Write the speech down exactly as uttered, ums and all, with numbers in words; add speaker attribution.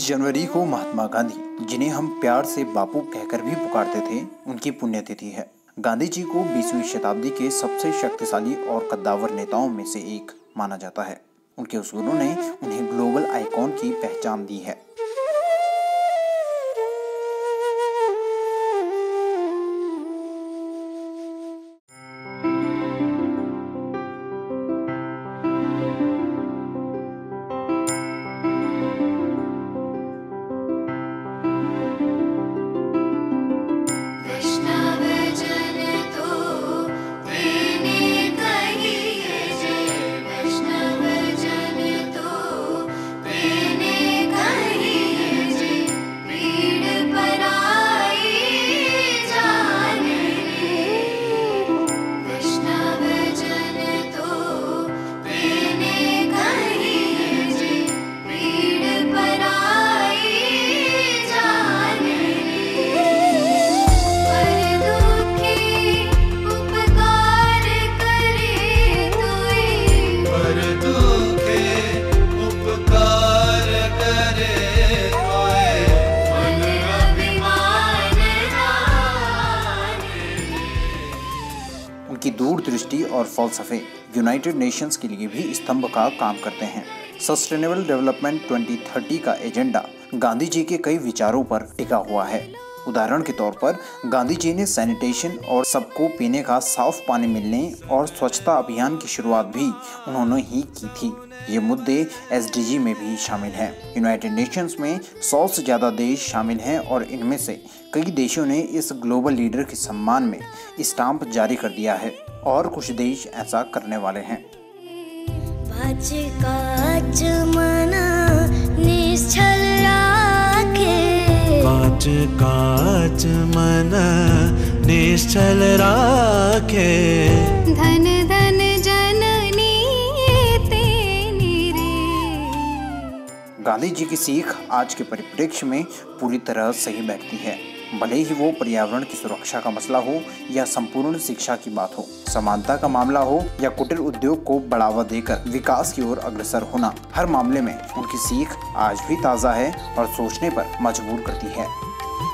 Speaker 1: बीस जनवरी को महात्मा गांधी, जिन्हें हम प्यार से बापू कहकर भी पुकारते थे, उनकी पुण्यतिथि है। गांधी जी को बीसवीं शताब्दी के सबसे शक्तिशाली और कद्दावर नेताओं में से एक माना जाता है। उनके उसूलों ने उन्हें ग्लोबल आइकॉन की पहचान दी है। उनकी दूरदृष्टि और फलसफे यूनाइटेड नेशंस के लिए भी स्तंभ का काम करते हैं। सस्टेनेबल डेवलपमेंट दो हज़ार तीस का एजेंडा गांधी जी के कई विचारों पर टिका हुआ है। उदाहरण के तौर पर गांधी जी ने सैनिटेशन और सबको पीने का साफ पानी मिलने और स्वच्छता अभियान की शुरुआत भी उन्होंने ही की थी। ये मुद्दे एस डी जी में भी शामिल हैं। यूनाइटेड नेशंस में सौ से ज़्यादा देश शामिल हैं और इनमें से कई देशों ने इस ग्लोबल लीडर के सम्मान में स्टाम्प जारी कर दिया है और कुछ देश ऐसा करने वाले हैं।
Speaker 2: काच काच मन निश्चल राखे,
Speaker 3: धन धन जननी तेनी रे।
Speaker 1: गांधी जी की सीख आज के परिप्रेक्ष्य में पूरी तरह सही बैठती है। भले ही वो पर्यावरण की सुरक्षा का मसला हो या संपूर्ण शिक्षा की बात हो, समानता का मामला हो या कुटीर उद्योग को बढ़ावा देकर विकास की ओर अग्रसर होना, हर मामले में उनकी सीख आज भी ताज़ा है और सोचने पर मजबूर करती है।